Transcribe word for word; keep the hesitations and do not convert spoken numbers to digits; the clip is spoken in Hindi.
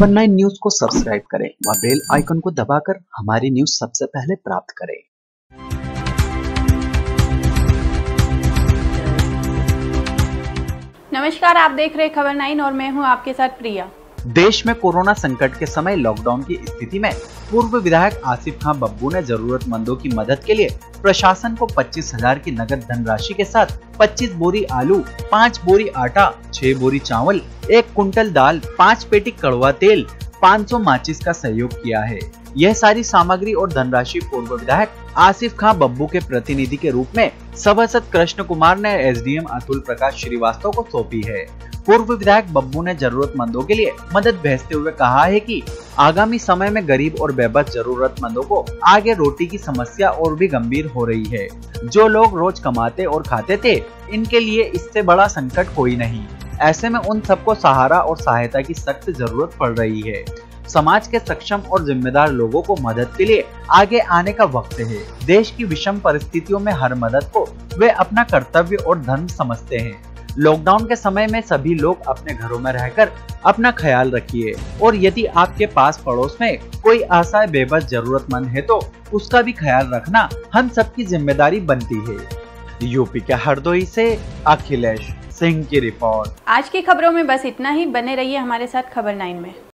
खबर नाइन न्यूज को सब्सक्राइब करें व बेल आइकन को दबाकर हमारी न्यूज सबसे पहले प्राप्त करें। नमस्कार, आप देख रहे खबर नाइन और मैं हूं आपके साथ प्रिया। देश में कोरोना संकट के समय लॉकडाउन की स्थिति में पूर्व विधायक आसिफ खां बब्बू ने जरूरतमंदों की मदद के लिए प्रशासन को पच्चीस हजार की नगद धनराशि के साथ पच्चीस बोरी आलू, पाँच बोरी आटा, छह बोरी चावल, एक कुंटल दाल, पाँच पेटी कड़वा तेल, पाँच सौ माचिस का सहयोग किया है। यह सारी सामग्री और धनराशि पूर्व विधायक आसिफ खां बब्बू के प्रतिनिधि के रूप में सभासद कृष्ण कुमार ने एसडीएम अतुल प्रकाश श्रीवास्तव को सौंपी है। पूर्व विधायक बब्बू ने जरूरतमंदों के लिए मदद भेजते हुए कहा है कि आगामी समय में गरीब और बेबस जरूरतमंदों को आगे रोटी की समस्या और भी गंभीर हो रही है। जो लोग रोज कमाते और खाते थे, इनके लिए इससे बड़ा संकट कोई नहीं। ऐसे में उन सबको सहारा और सहायता की सख्त जरूरत पड़ रही है। समाज के सक्षम और जिम्मेदार लोगों को मदद के लिए आगे आने का वक्त है। देश की विषम परिस्थितियों में हर मदद को वे अपना कर्तव्य और धर्म समझते हैं। लॉकडाउन के समय में सभी लोग अपने घरों में रहकर अपना ख्याल रखिए और यदि आपके पास पड़ोस में कोई असहाय बेबस जरूरतमंद है तो उसका भी ख्याल रखना हम सबकी जिम्मेदारी बनती है। यूपी के हरदोई से अखिलेश सिंह की रिपोर्ट। आज की खबरों में बस इतना ही। बने रहिए हमारे साथ खबर नाइन में।